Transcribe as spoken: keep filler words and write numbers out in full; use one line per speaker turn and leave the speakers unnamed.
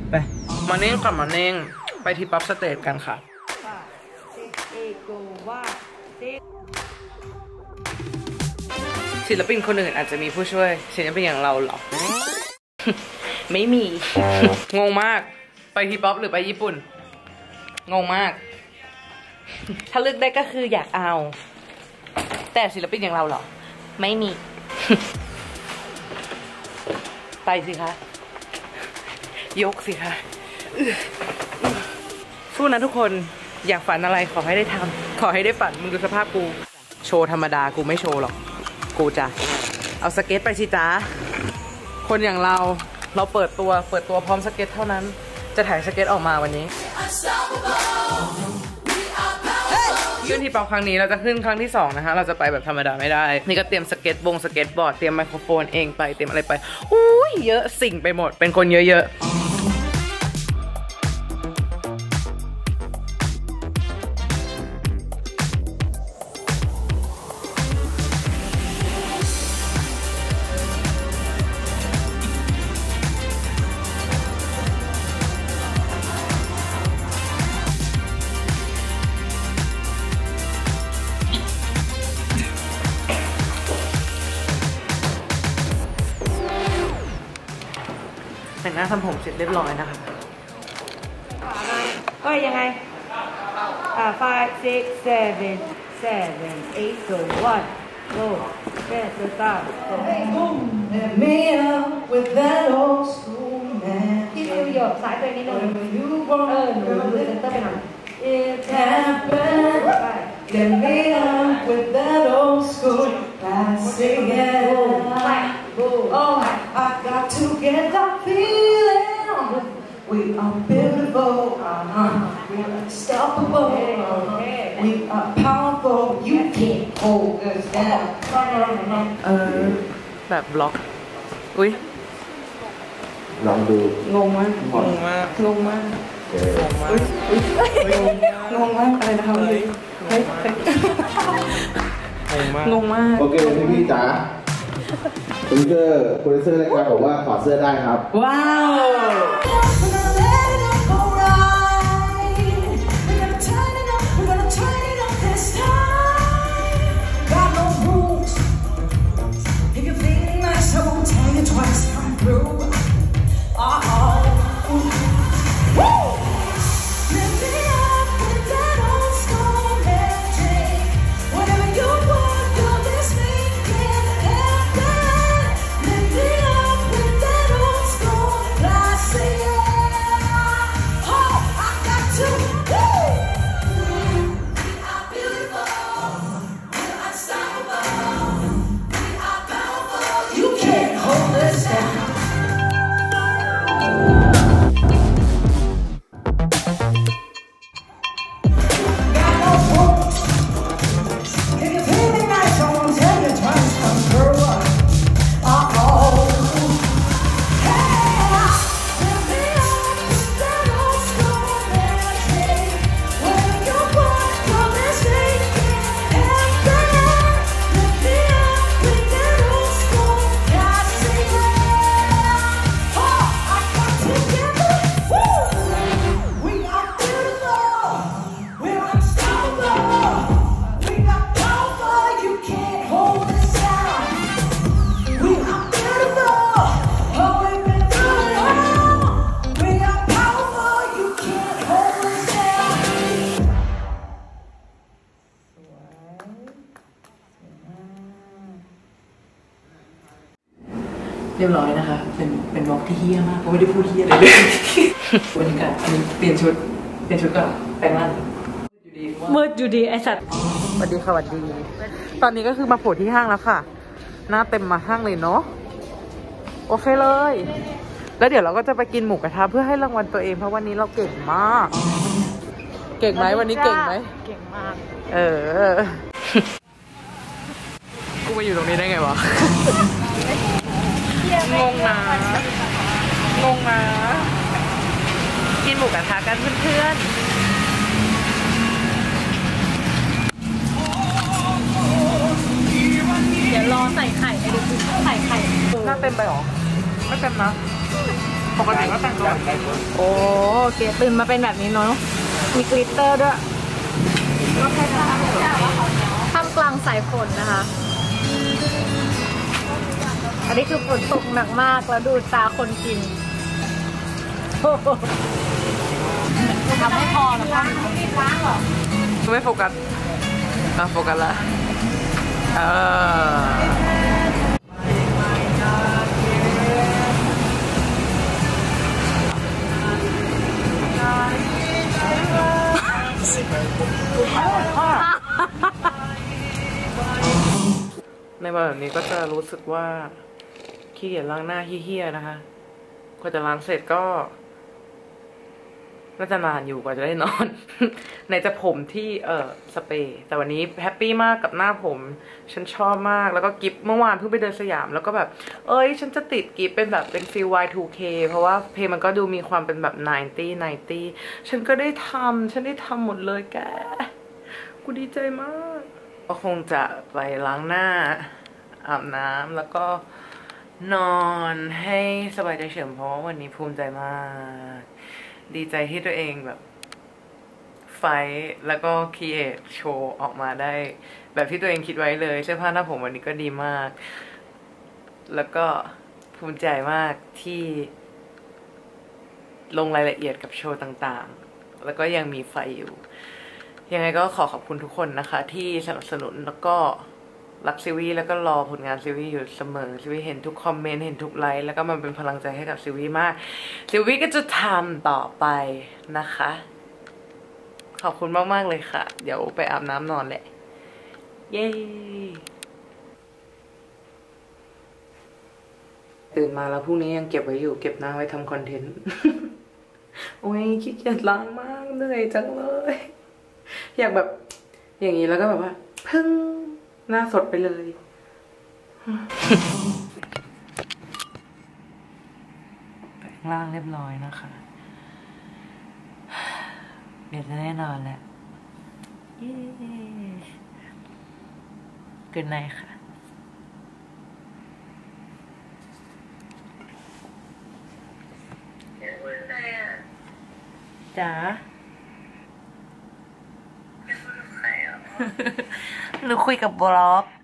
ไปมาเน่งกับมาเน่งไปที่ป๊อปสเตจกันค่ะศิลปินคนอื่นอาจจะมีผู้ช่วยศิลปินอย่างเราหรอ ไม่มี งงมากไปที่ป๊อปหรือไปญี่ปุ่นงงมาก ถ้าเลือกได้ก็คืออยากเอาแต่ศิลปินอย่างเราหรอไม่มี ไปสิคะยกสิคะสู้นะทุกคนอยากฝันอะไรขอให้ได้ทำขอให้ได้ฝันมึงดูสภาพกูโชว์ธรรมดากูไม่โชว์หรอกกูจะเอาสเก็ตไปสิจ้าคนอย่างเราเราเปิดตัวเปิดตัวพร้อมสเก็ตเท่านั้นจะถ่ายสเก็ตออกมาวันนี้ขึ้นที่ป๊อปครั้งนี้เราจะขึ้นครั้งที่สองนะคะเราจะไปแบบธรรมดาไม่ได้นี่ก็เตรียมสเก็ตบงสเก็ตบอร์ดเตรียมไมโครโฟนเองไปเตรียมอะไรไปอุ้ยเยอะสิ่งไปหมดเป็นคนเยอะๆแต่งหน้าทำผมเสร็จเรียบร้อยนะคะ
ก็ยังไงอ่า five six seven seven eight go one go set the start go let me up with that old school man ที่ดูหยดสายตัวนี้หน่อยเออหนูดูเซนเตอร์ไปหน่อย it happened let me up with that old school classic oh I got to get that feeling we are beautiful uh-huh. we are unstoppable uh-huh. we are powerful you can't hold us down
เออแบบบล็อกอุ้ย
ลองดู
งงมากงงมากงงมากงงมากงงมากอะไรนะคะเฮ้ยเฮ้ยงงมากงงมาก
โอเคพี่พี่จ๋าโปรดิวเซอร์โปรดิวเซอร์รายการบอกว่าขอเสื้อได้ครับ
ว้าวเรียบร้อยนะคะเป็นเป็นวอล์กที่เฮี้ยมากก็ไม่ได้พูดเฮี้ยอะไรเลยบรรยากาศอันนี้เปลี่ยนชุดเปลี่ยนชุดก่อนแต่งร่างมืดอยู่ดีไอสัตว์สวัสดีค่ะสวัสดีตอนนี้ก็คือมาโผล่ที่ห้างแล้วค่ะหน้าเต็มมาห้างเลยเนาะโอเคเลยแล้วเดี๋ยวเราก็จะไปกินหมูกระทะเพื่อให้รางวัลตัวเองเพราะวันนี้เราเก่งมากเก่งไหมวันนี้เก่งไหมเก่งมากเออกูมาอยู่ตรงนี้ได้ไงวะงงนะงงนะกินหมูกระทะกันเพื่อนๆเดี๋ยวรอใส่ไข่ไอ้ดูใส่ไข่หน้าเต็มไปหรอไม่เต็มนะปกติก็แต่งตัวโอ้เกตื่นมาเป็นแบบนี้เนาะมีกลิตเตอร์ด้วยท่ามกลางสายฝนนะคะอันนี้คือฝนตกหนักมากแล้วดูตาคนกินทำให้พอแล้วก็ไม่โฟกัสอ่ะโฟกัสละเออในวันแบบนี้ก็จะรู้สึกว่าขี้เกียจล้างหน้าเฮี้ยๆนะคะกว่าจะล้างเสร็จก็น่าจะนานอยู่กว่าจะได้นอน ในจะผมที่เออสเปรย์แต่วันนี้แฮปปี้มากกับหน้าผมฉันชอบมากแล้วก็กิฟเมื่อวานเพิ่งไปเดินสยามแล้วก็แบบเอ้ยฉันจะติดกิฟเป็นแบบเป็นฟีล วาย ทู เค เพราะว่าเพลงมันก็ดูมีความเป็นแบบไนน์ตี้ ไนน์ตี้ฉันก็ได้ทำฉันได้ทำหมดเลยแกกูดีใจมากก็คงจะไปล้างหน้าอาบน้ำแล้วก็นอนให้สบายใจเฉิมเพราะว่าวันนี้ภูมิใจมากดีใจที่ตัวเองแบบไฟแล้วก็ครีเอทโชว์ออกมาได้แบบที่ตัวเองคิดไว้เลยเสื้อผ้าหน้าผมวันนี้ก็ดีมากแล้วก็ภูมิใจมากที่ลงรายละเอียดกับโชว์ต่างๆแล้วก็ยังมีไฟอยู่ยังไงก็ขอขอบคุณทุกคนนะคะที่สนับสนุนแล้วก็รักซีวีแล้วก็รอผลงานซีวีอยู่เสมอซีวีเห็นทุกคอมเมนต์เห็นทุกไลค์แล้วก็มันเป็นพลังใจให้กับซีวีมากซีวีก็จะทำต่อไปนะคะขอบคุณมากๆเลยค่ะเดี๋ยวไปอาบน้ำนอนแหละเย้ตื่นมาแล้วพรุ่งนี้ยังเก็บไว้อยู่เก็บหน้าไว้ทำคอนเทนต์ โอ้ยขี้เกียจล้างมากเหนื่อยจังเลยอยากแบบอย่างนี้แล้วก็แบบว่าพึ่งหน้าสดไปเลยแปลงร่างเรียบร้อยนะคะเดี๋ยวจะได้นอนแล้วเย้เกินไนค่ะจ๋าหนูคุยกับบล็อก